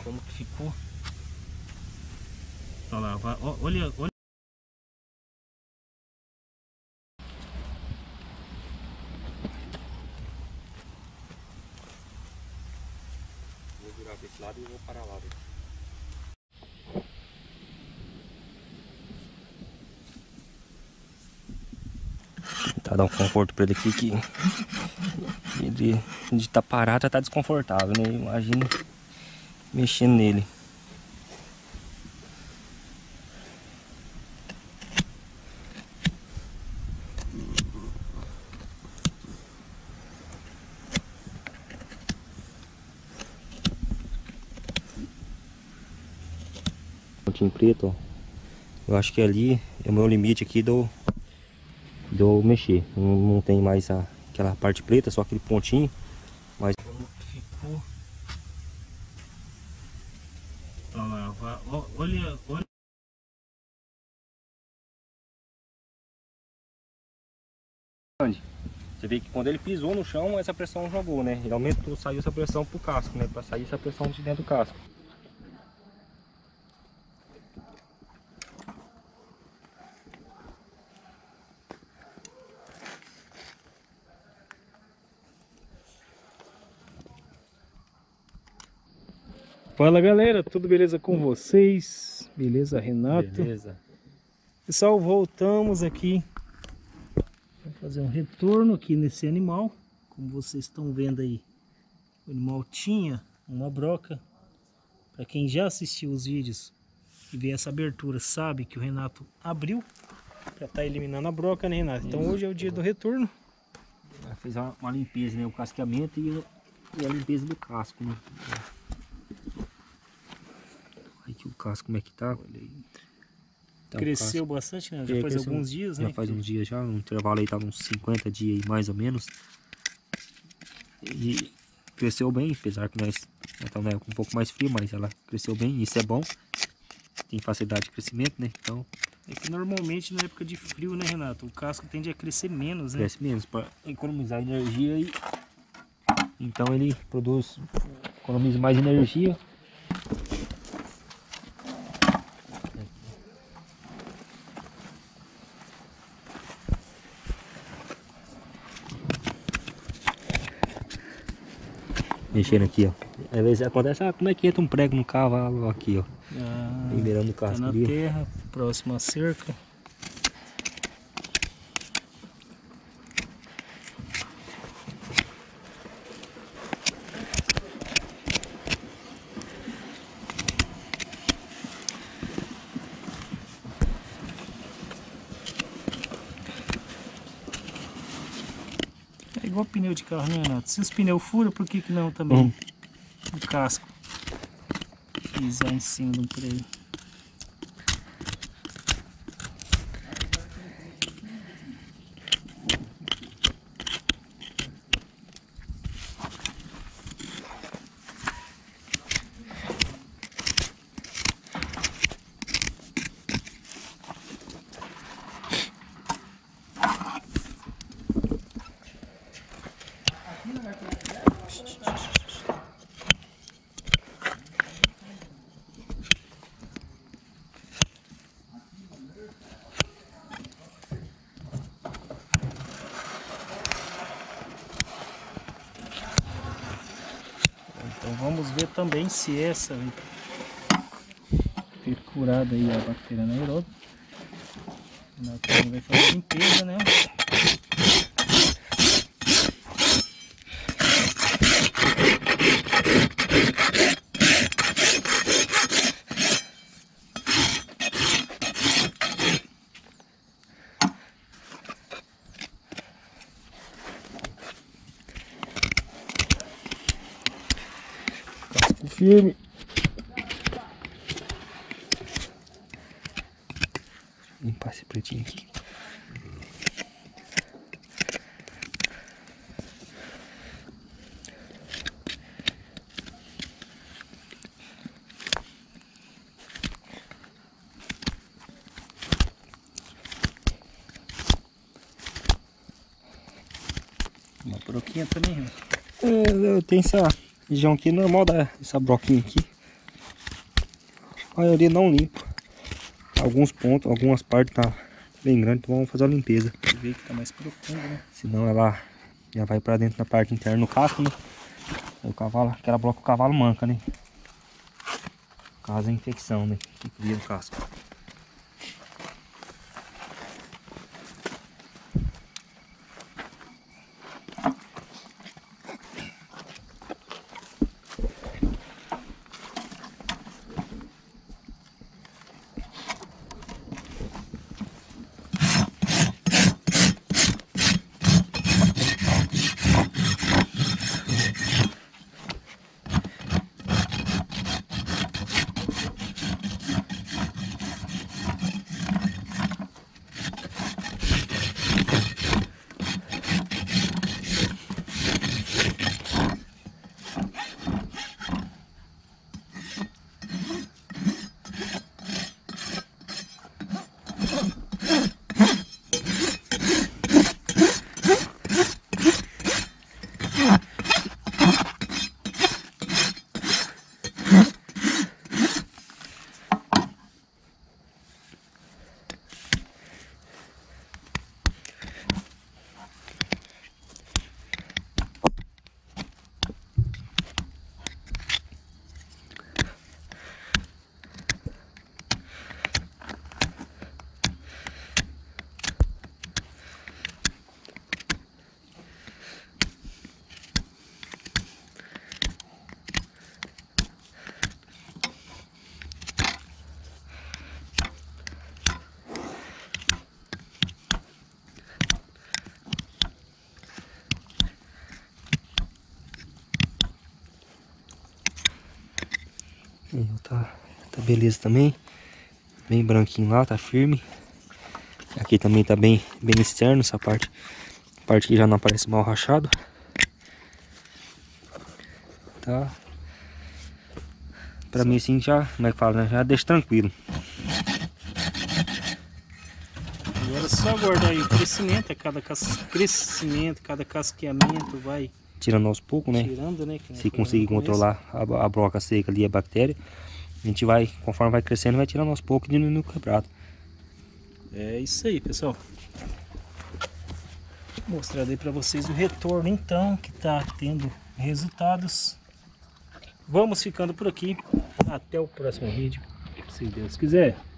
como que ficou. Olha lá, olha. Vou virar para esse lado e vou parar lá. Tá dando um conforto pra ele aqui que ele de tá parado já tá desconfortável, né? Imagina mexendo nele. Pontinho preto, ó. Eu acho que ali é o meu limite aqui do mexer. Não tem mais aquela parte preta, só aquele pontinho. Mas como ficou. Olha lá, olha. Você vê que quando ele pisou no chão, essa pressão jogou, né? Ele aumentou, saiu essa pressão pro casco, né? Pra sair essa pressão de dentro do casco. Fala galera, tudo beleza com vocês? Beleza, Renato? Beleza. Pessoal, voltamos aqui para fazer um retorno aqui nesse animal. Como vocês estão vendo aí, o animal tinha uma broca. Para quem já assistiu os vídeos e vê essa abertura, sabe que o Renato abriu para estar eliminando a broca, né, Renato? Então hoje é o dia do retorno. Fez uma limpeza, né? O casqueamento e a limpeza do casco, né? Olha aqui o casco como é que tá. Olha aí. Tá, Cresceu bastante, né? Já faz alguns dias, né? Já faz uns dias já, no intervalo aí tá uns 50 dias aí, mais ou menos. E cresceu bem, apesar que nós estamos com um pouco mais frio, mas ela cresceu bem, isso é bom. Tem facilidade de crescimento, né? Então... É que normalmente na época de frio, né, Renato? O casco tende a crescer menos, né? Cresce menos, para economizar energia e... Então ele economiza mais energia. Mexendo aqui, ó. Às vezes acontece, como é que entra um prego no cavalo aqui, ó. Liberando o casco tá na ali. terra, próximo à cerca. É igual pneu de carro, né, Renato? Se os pneus furam, por que não também o casco pisar em cima de um prego? Então vamos ver também se essa perfurada aí a bactéria anaeróbica. O Renato vai fazer a limpeza, né? Casco firme. Limpar esse pretinho aqui. Uma broquinha também, Renato. Eu tenho essa região aqui normal essa broquinha aqui. A maioria não limpo. Alguns pontos, algumas partes tá bem grande, então vamos fazer a limpeza. Você vê que tá mais profundo, né? Senão ela já vai pra dentro da parte interna no casco, né? Aí o cavalo, aquela bloco o cavalo manca, né? Causa infecção, né? Que cria no casco. Tá beleza também. Bem branquinho lá, tá firme. Aqui também tá bem externo, essa parte. A parte que já não aparece mal rachado. Tá. Pra mim assim já, como é que fala, né? Já deixa tranquilo. Agora é só aguardar aí o crescimento, cada casqueamento vai Tirando aos poucos, né? tirando, né? Se conseguir controlar a broca seca ali, a bactéria, a gente vai, conforme vai crescendo, vai tirando aos poucos e diminuindo o quebrado. É isso aí, pessoal. Vou mostrar aí pra vocês o retorno então, que tá tendo resultados. Vamos ficando por aqui. Até o próximo vídeo, se Deus quiser.